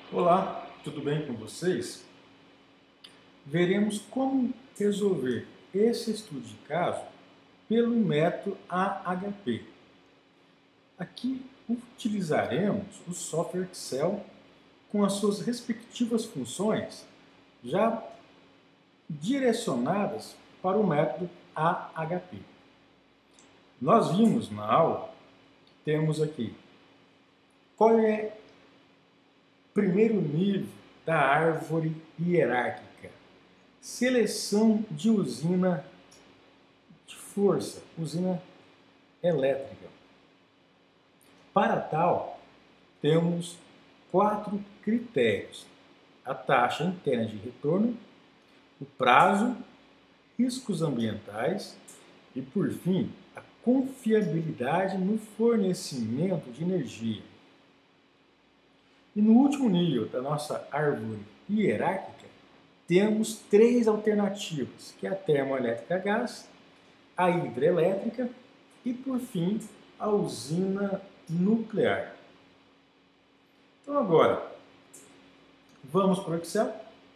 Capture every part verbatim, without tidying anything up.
Olá, tudo bem com vocês? Veremos como resolver esse estudo de caso pelo método A H P. Aqui utilizaremos o software Excel com as suas respectivas funções já direcionadas para o método A H P. Nós vimos na aula, temos aqui, qual é o primeiro nível da árvore hierárquica? Seleção de usina de força, usina elétrica. Para tal, temos quatro critérios: a taxa interna de retorno, o prazo, riscos ambientais e, por fim, a confiabilidade no fornecimento de energia. E no último nível da nossa árvore hierárquica, temos três alternativas, que é a termoelétrica a gás, a hidrelétrica e, por fim, a usina nuclear. Então agora, vamos para o Excel.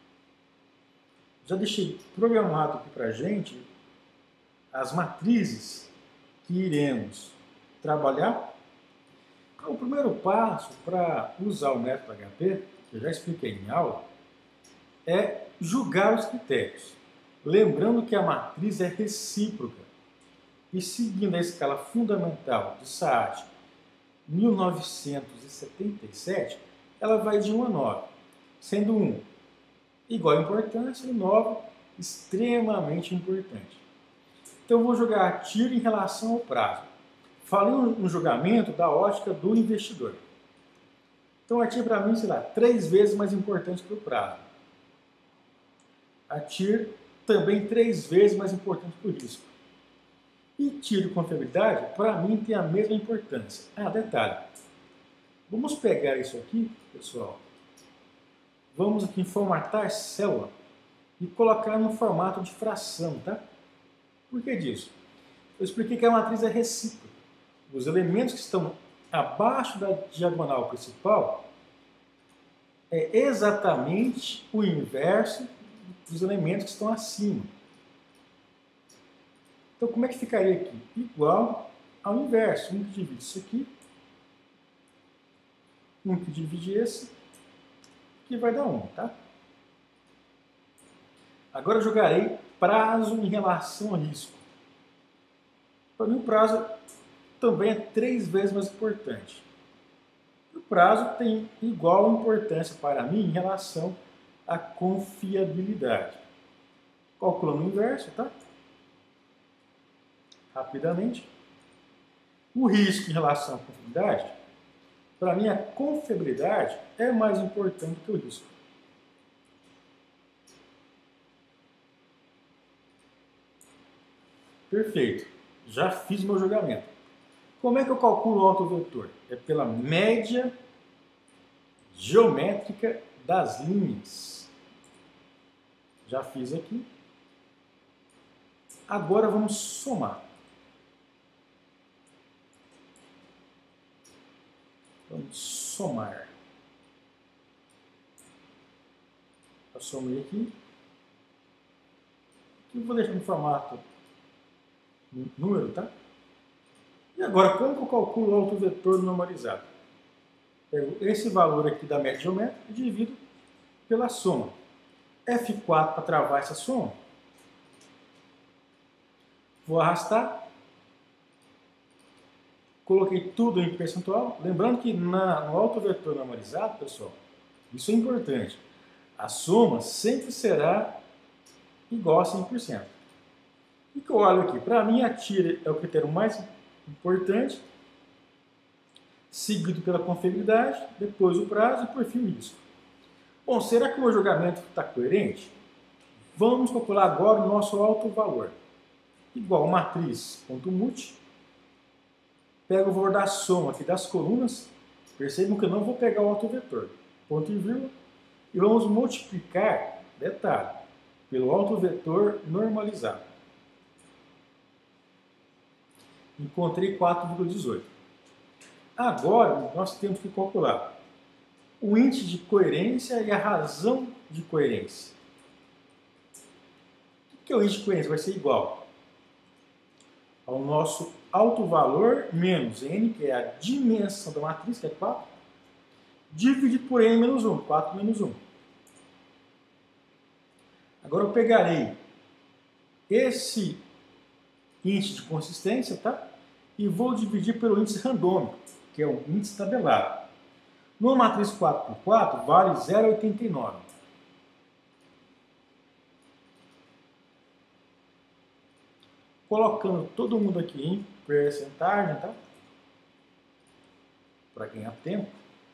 Já deixei programado aqui para a gente as matrizes que iremos trabalhar. Então, o primeiro passo para usar o método H P, que eu já expliquei em aula, é julgar os critérios. Lembrando que a matriz é recíproca e seguindo a escala fundamental de Saad mil novecentos e setenta e sete, ela vai de um a nove, sendo um igual a importância e nove extremamente importante. Então eu vou jogar a tiro em relação ao prazo. Falei no julgamento da ótica do investidor. Então a TIR para mim, sei lá, três vezes mais importante que o prazo. A TIR também três vezes mais importante que o risco. E TIR e confiabilidade, para mim, tem a mesma importância. Ah, detalhe. Vamos pegar isso aqui, pessoal. Vamos aqui em formatar célula e colocar no formato de fração, tá? Por que disso? Eu expliquei que a matriz é recíproca. Os elementos que estão abaixo da diagonal principal é exatamente o inverso dos elementos que estão acima. Então, como é que ficaria aqui? Igual ao inverso. Um que divide isso aqui, um que divide esse, que vai dar um, tá? Agora eu jogarei prazo em relação ao risco. Para mim, o prazo também é três vezes mais importante. O prazo tem igual importância para mim em relação à confiabilidade. Calculando o inverso, tá? Rapidamente. O risco em relação à confiabilidade, para mim a confiabilidade é mais importante que o risco. Perfeito. Já fiz meu julgamento. Como é que eu calculo o autovetor? É pela média geométrica das linhas. Já fiz aqui. Agora vamos somar. Vamos somar. Eu somei aqui. Aqui eu vou deixar no formato número, tá? E agora, como que eu calculo o autovetor normalizado? Pego esse valor aqui da média geométrica e divido pela soma. F quatro para travar essa soma. Vou arrastar. Coloquei tudo em percentual. Lembrando que na, no autovetor normalizado, pessoal, isso é importante. A soma sempre será igual a cem por cento. O que eu olho aqui? Para mim, a TIR é o critério mais importante, seguido pela confiabilidade, depois o prazo e por fim o risco. Bom, será que o meu julgamento está coerente? Vamos calcular agora o nosso alto valor. Igual matriz.mult. Pego o valor da soma aqui das colunas. Percebam que eu não vou pegar o autovetor. Ponto e vírgula. E vamos multiplicar, detalhe, pelo autovetor normalizado. Encontrei quatro vírgula dezoito. Agora, nós temos que calcular o índice de coerência e a razão de coerência. O que é o índice de coerência? Vai ser igual ao nosso alto valor menos n, que é a dimensão da matriz, que é quatro, dividido por n menos um, quatro menos um. Agora eu pegarei esse índice de consistência, tá? E vou dividir pelo índice randômico, que é o índice tabelado. Numa matriz quatro por quatro, vale zero vírgula oitenta e nove. Colocando todo mundo aqui em percentagem, tá? Para ganhar tempo.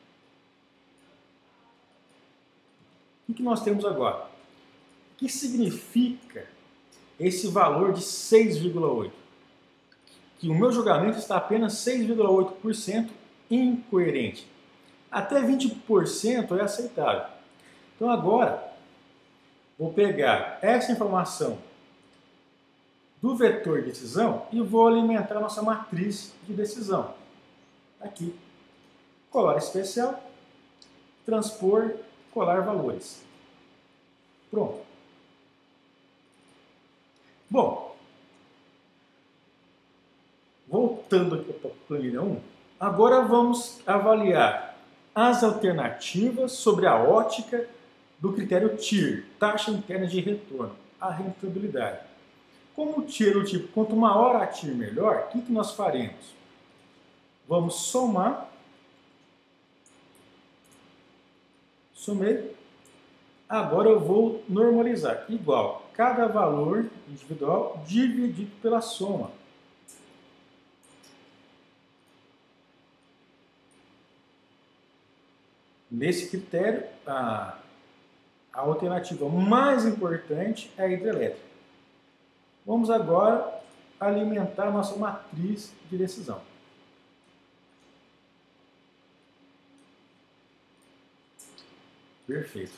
O que nós temos agora? O que significa esse valor de seis vírgula oito? Que o meu julgamento está apenas seis vírgula oito por cento incoerente. Até vinte por cento é aceitável. Então agora, vou pegar essa informação do vetor de decisão e vou alimentar a nossa matriz de decisão. Aqui. Colar especial, transpor, colar valores. Pronto. Bom, voltando aqui para a planilha um, agora vamos avaliar as alternativas sobre a ótica do critério T I R, taxa interna de retorno, a rentabilidade. Como o T I R é o tipo, quanto maior a T I R melhor, o que, que nós faremos? Vamos somar, somei, agora eu vou normalizar, igual cada valor individual dividido pela soma. Nesse critério, a, a alternativa mais importante é a hidrelétrica. Vamos agora alimentar a nossa matriz de decisão. Perfeito.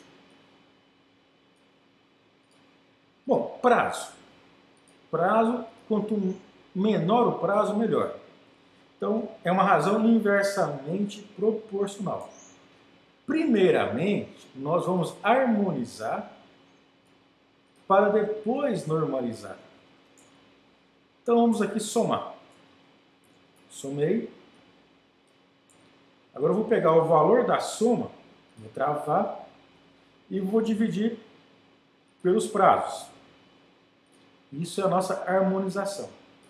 Bom, prazo. Prazo, quanto menor o prazo, melhor. Então, é uma razão inversamente proporcional. Primeiramente, nós vamos harmonizar para depois normalizar. Então, vamos aqui somar. Somei. Agora eu vou pegar o valor da soma, vou travar e vou dividir pelos prazos. Isso é a nossa harmonização.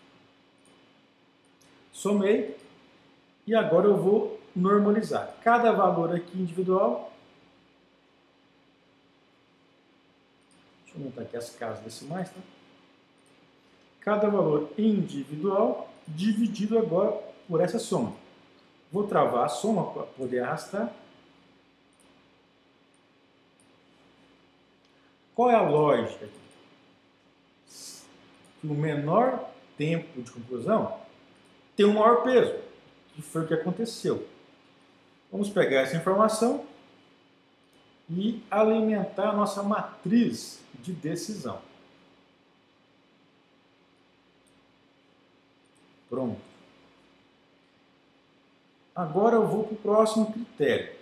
Somei e agora eu vou normalizar. Cada valor aqui individual. Deixa eu aumentar aqui as casas decimais, tá? Cada valor individual dividido agora por essa soma. Vou travar a soma para poder arrastar. Qual é a lógica aqui? Que o menor tempo de conclusão tem um maior peso, que foi o que aconteceu. Vamos pegar essa informação e alimentar a nossa matriz de decisão. Pronto. Agora eu vou para o próximo critério.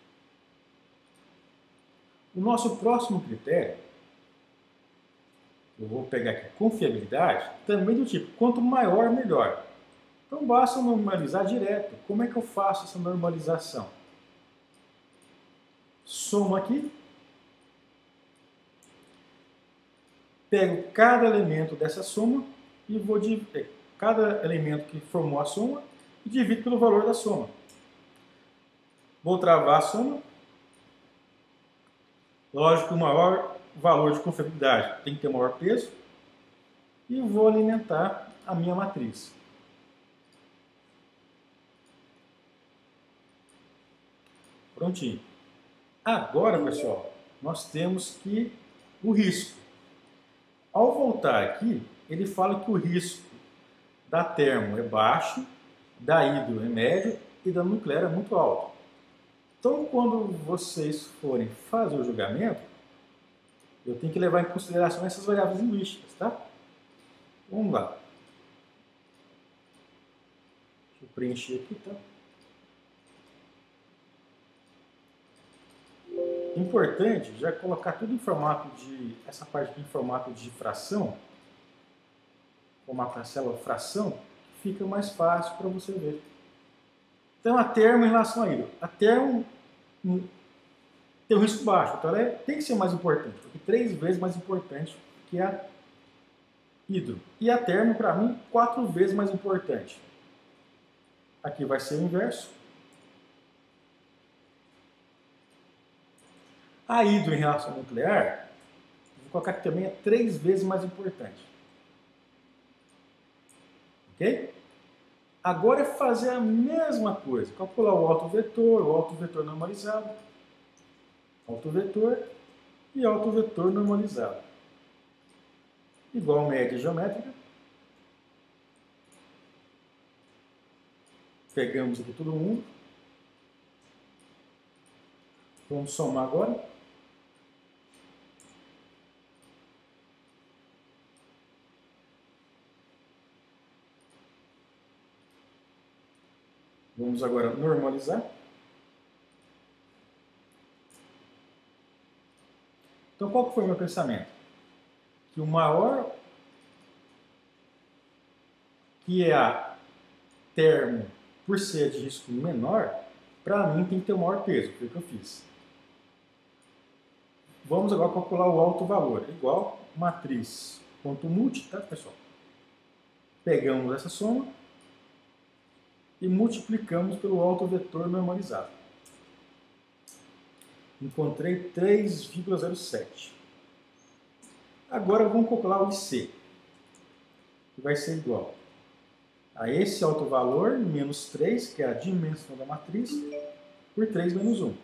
O nosso próximo critério, eu vou pegar aqui confiabilidade, também do tipo, quanto maior, melhor. Então basta normalizar direto. Como é que eu faço essa normalização? Somo aqui. Pego cada elemento dessa soma e vou dividir cada elemento que formou a soma e divido pelo valor da soma. Vou travar a soma. Lógico, o maior valor de confiabilidade tem que ter maior peso. E vou alimentar a minha matriz. Prontinho. Agora, pessoal, nós temos que o risco. Ao voltar aqui, ele fala que o risco da termo é baixo, da hidro é médio e da nuclear é muito alto. Então, quando vocês forem fazer o julgamento, eu tenho que levar em consideração essas variáveis linguísticas, tá? Vamos lá. Deixa eu preencher aqui, tá? Importante já colocar tudo em formato de, essa parte aqui em formato de fração, formato da célula fração, fica mais fácil para você ver. Então a termo em relação a hidro. A termo um, tem um risco baixo, então ela é, tem que ser mais importante, porque três vezes mais importante que a hidro. E a termo, para mim, quatro vezes mais importante. Aqui vai ser o inverso. A hidro em relação ao nuclear, vou colocar aqui também, é três vezes mais importante. Ok? Agora é fazer a mesma coisa. Calcular o autovetor, o autovetor normalizado, autovetor e autovetor normalizado. Igual média geométrica. Pegamos aqui todo mundo. Vamos somar agora. Vamos agora normalizar. Então, qual que foi o meu pensamento? Que o maior, que é a termo, por ser de risco menor, para mim tem que ter o maior peso, foi o que eu fiz. Vamos agora calcular o alto valor, igual matriz ponto multi, tá, pessoal? Pegamos essa soma e multiplicamos pelo autovetor normalizado. Encontrei três vírgula zero sete. Agora vamos calcular o I C, que vai ser igual a esse alto valor menos três, que é a dimensão da matriz, por três menos um.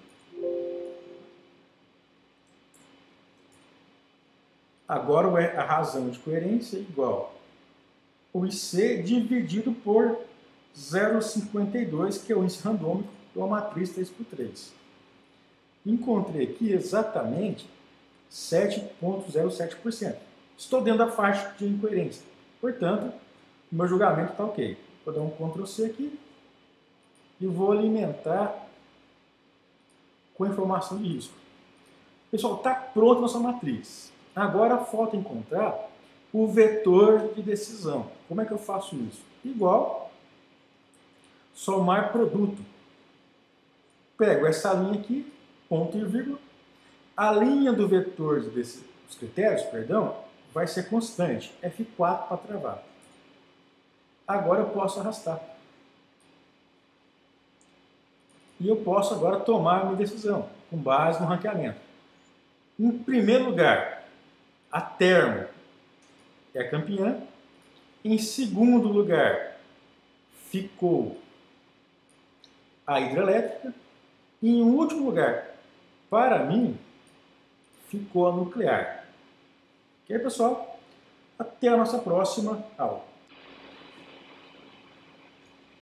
Agora a razão de coerência é igual o I C dividido por zero vírgula cinquenta e dois, que é o índice randômico de uma matriz três por três. Encontrei aqui exatamente sete vírgula zero sete por cento. Estou dentro da faixa de incoerência. Portanto, o meu julgamento está ok. Vou dar um control C aqui e vou alimentar com informação de risco. Pessoal, está pronta a nossa matriz. Agora falta encontrar o vetor de decisão. Como é que eu faço isso? Igual somar produto. Pego essa linha aqui, ponto e vírgula. A linha do vetor dos critérios, perdão, vai ser constante, F quatro para travar. Agora eu posso arrastar. E eu posso agora tomar a minha decisão, com base no ranqueamento. Em primeiro lugar, a termo é a campeã. Em segundo lugar, ficou a hidrelétrica. E em último lugar, para mim, ficou a nuclear. Ok, pessoal? Até a nossa próxima aula.